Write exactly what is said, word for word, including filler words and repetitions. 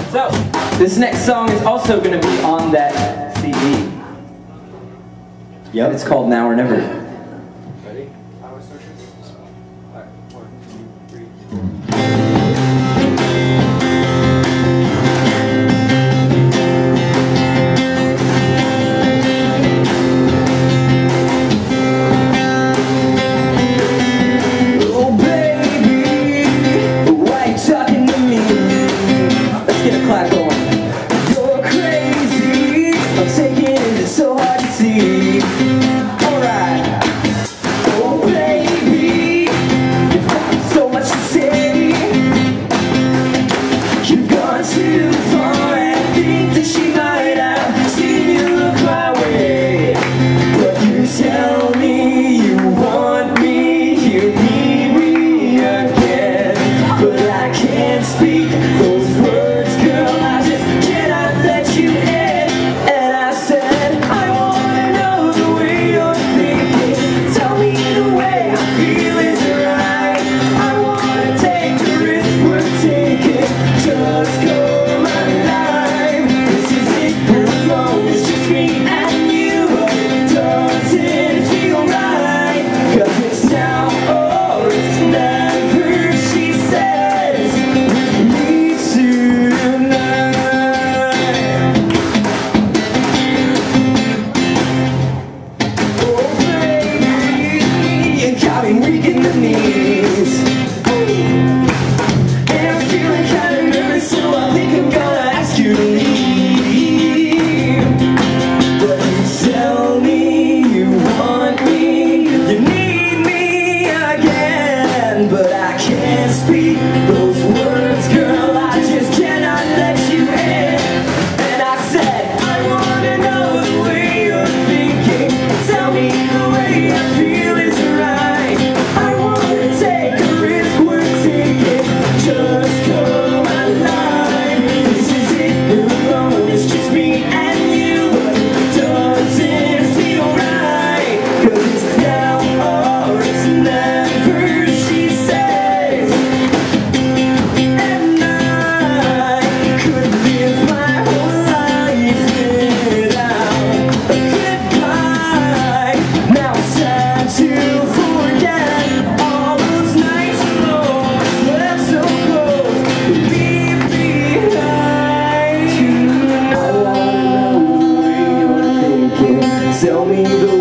So, this next song is also going to be on that C D. Yep. It's called Now or Never. Ready? Power searchers? Alright, one, two, three. Oh baby, why you talking to me? Let's get a clap going. You're crazy, I'm taking it, it's so hard to see. Alright. Oh baby, you've got so much to say. You've gone too far and think that she might have seen you look my way. But you tell me you want me, you need me again. But I can't speak those words, girl, I just cannot let you in. And I said, I wanna know the way you're thinking. Tell me the way I feel is right. I wanna take the risk we're taking. Just go my life. This is it, we're alone, it's just me and you. But it doesn't feel right, 'cause it's now or it's never, she says, with me tonight. Oh baby, you got me weak in the knees. And I'm feeling kinda nervous, so I think I'm gonna ask you to leave. But you tell me you want me, you need me again. But I can't speak those words, girl, I just cannot let you in. And I said, I wanna know the way you're thinking. Tell me the way I feel is right. I wanna take a risk we're taking. Just come alive. This is it, we're alone, it's just me and you. But it doesn't feel right, 'cause it's now or it's never, she says. And I could live my whole life without a goodbye. Now it's time to forget all those nights alone. Slept so close, leave behind. Tonight I wanna know the way you're thinking. Tell me the